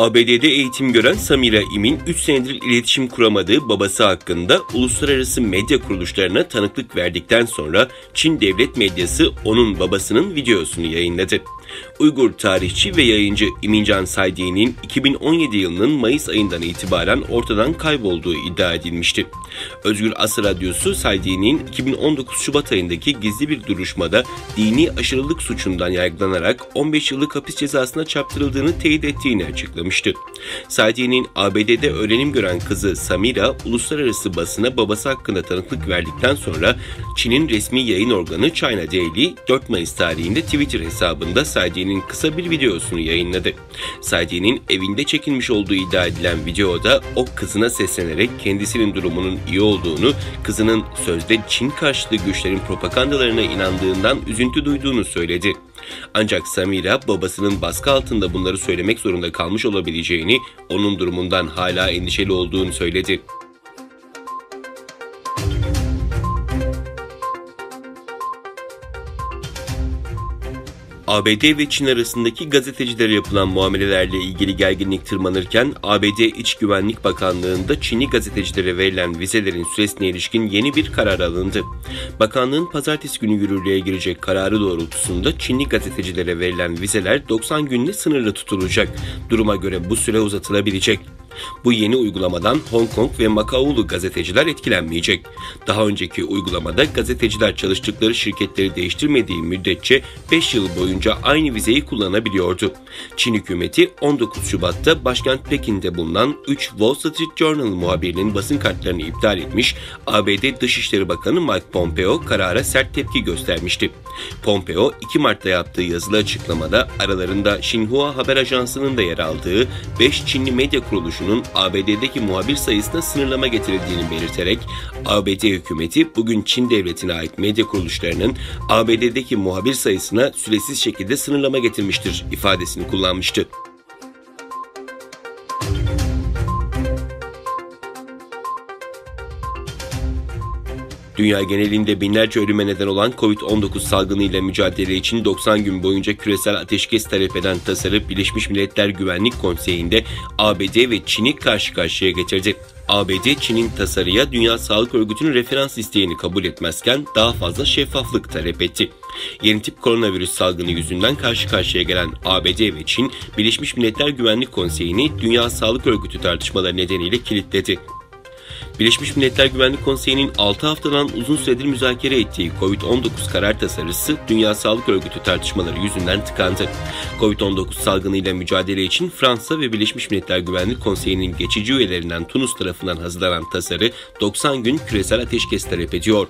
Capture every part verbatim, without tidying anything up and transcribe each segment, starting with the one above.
A B D'de eğitim gören Samira Im'in üç senedir iletişim kuramadığı babası hakkında uluslararası medya kuruluşlarına tanıklık verdikten sonra Çin devlet medyası onun babasının videosunu yayınladı. Uygur tarihçi ve yayıncı Imincan Saidi'nin iki bin on yedi yılının Mayıs ayından itibaren ortadan kaybolduğu iddia edilmişti. Özgür Asır Radyosu Saidi'nin iki bin on dokuz Şubat ayındaki gizli bir duruşmada dini aşırılık suçundan yargılanarak on beş yıllık hapis cezasına çarptırıldığını teyit ettiğini açıklamıştı. Saidi'nin A B D'de öğrenim gören kızı Samira, uluslararası basına babası hakkında tanıklık verdikten sonra Çin'in resmi yayın organı China Daily dört Mayıs tarihinde Twitter hesabında Saidi'nin kısa bir videosunu yayınladı. Saidi'nin evinde çekilmiş olduğu iddia edilen videoda o kızına seslenerek kendisinin durumunun iyi olduğunu, kızının sözde Çin karşıtı güçlerin propagandalarına inandığından üzüntü duyduğunu söyledi. Ancak Samira babasının baskı altında bunları söylemek zorunda kalmış olabileceğini, onun durumundan hala endişeli olduğunu söyledi. A B D ve Çin arasındaki gazetecilere yapılan muamelelerle ilgili gerginlik tırmanırken A B D İç Güvenlik Bakanlığı'nda Çinli gazetecilere verilen vizelerin süresine ilişkin yeni bir karar alındı. Bakanlığın pazartesi günü yürürlüğe girecek kararı doğrultusunda Çinli gazetecilere verilen vizeler doksan günle sınırlı tutulacak. Duruma göre bu süre uzatılabilecek. Bu yeni uygulamadan Hong Kong ve Makaolu gazeteciler etkilenmeyecek. Daha önceki uygulamada gazeteciler çalıştıkları şirketleri değiştirmediği müddetçe beş yıl boyunca aynı vizeyi kullanabiliyordu. Çin hükümeti on dokuz Şubat'ta başkent Pekin'de bulunan üç Wall Street Journal muhabirinin basın kartlarını iptal etmiş, A B D Dışişleri Bakanı Mike Pompeo karara sert tepki göstermişti. Pompeo iki Mart'ta yaptığı yazılı açıklamada aralarında Xinhua Haber Ajansı'nın da yer aldığı beş Çinli medya kuruluşu A B D'deki muhabir sayısına sınırlama getirildiğini belirterek A B D hükümeti bugün Çin devletine ait medya kuruluşlarının A B D'deki muhabir sayısına süresiz şekilde sınırlama getirmiştir ifadesini kullanmıştı. Dünya genelinde binlerce ölüme neden olan Covid on dokuz salgınıyla mücadele için doksan gün boyunca küresel ateşkes talep eden tasarı Birleşmiş Milletler Güvenlik Konseyi'nde A B D ve Çin'i karşı karşıya getirdi. A B D, Çin'in tasarıya Dünya Sağlık Örgütü'nün referans isteğini kabul etmezken daha fazla şeffaflık talep etti. Yeni tip koronavirüs salgını yüzünden karşı karşıya gelen A B D ve Çin, Birleşmiş Milletler Güvenlik Konseyi'ni Dünya Sağlık Örgütü tartışmaları nedeniyle kilitledi. Birleşmiş Milletler Güvenlik Konseyi'nin altı haftadan uzun süredir müzakere ettiği Covid on dokuz karar tasarısı Dünya Sağlık Örgütü tartışmaları yüzünden tıkandı. Covid on dokuz salgınıyla mücadele için Fransa ve Birleşmiş Milletler Güvenlik Konseyi'nin geçici üyelerinden Tunus tarafından hazırlanan tasarı doksan gün küresel ateşkes talep ediyor.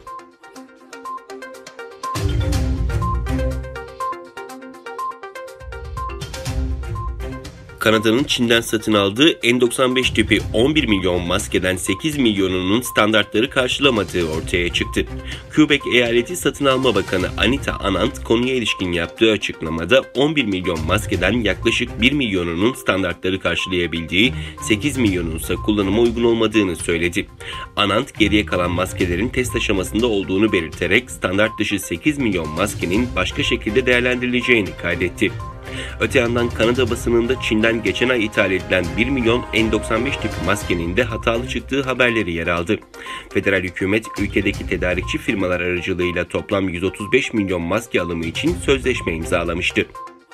Kanada'nın Çin'den satın aldığı N doksan beş tipi on bir milyon maskeden sekiz milyonunun standartları karşılamadığı ortaya çıktı. Quebec Eyaleti Satın Alma Bakanı Anita Anand konuya ilişkin yaptığı açıklamada on bir milyon maskeden yaklaşık bir milyonunun standartları karşılayabildiği, sekiz milyonun ise kullanıma uygun olmadığını söyledi. Anand geriye kalan maskelerin test aşamasında olduğunu belirterek standart dışı sekiz milyon maskenin başka şekilde değerlendirileceğini kaydetti. Öte yandan Kanada basınında Çin'den geçen ay ithal edilen bir milyon N doksan beş tipi maskenin de hatalı çıktığı haberleri yer aldı. Federal hükümet ülkedeki tedarikçi firmalar aracılığıyla toplam yüz otuz beş milyon maske alımı için sözleşme imzalamıştı.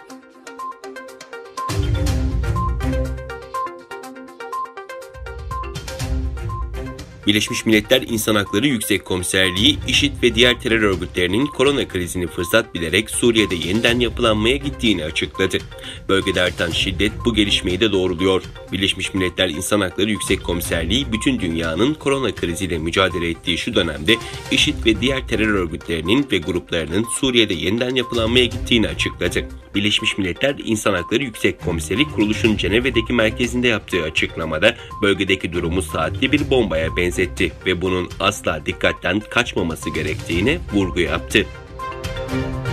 Birleşmiş Milletler İnsan Hakları Yüksek Komiserliği, IŞİD ve diğer terör örgütlerinin korona krizini fırsat bilerek Suriye'de yeniden yapılanmaya gittiğini açıkladı. Bölgede artan şiddet bu gelişmeyi de doğruluyor. Birleşmiş Milletler İnsan Hakları Yüksek Komiserliği, bütün dünyanın korona kriziyle mücadele ettiği şu dönemde IŞİD ve diğer terör örgütlerinin ve gruplarının Suriye'de yeniden yapılanmaya gittiğini açıkladı. Birleşmiş Milletler İnsan Hakları Yüksek Komiseri kuruluşun Cenevre'deki merkezinde yaptığı açıklamada bölgedeki durumu saatli bir bombaya benzetti ve bunun asla dikkatten kaçmaması gerektiğine vurgu yaptı.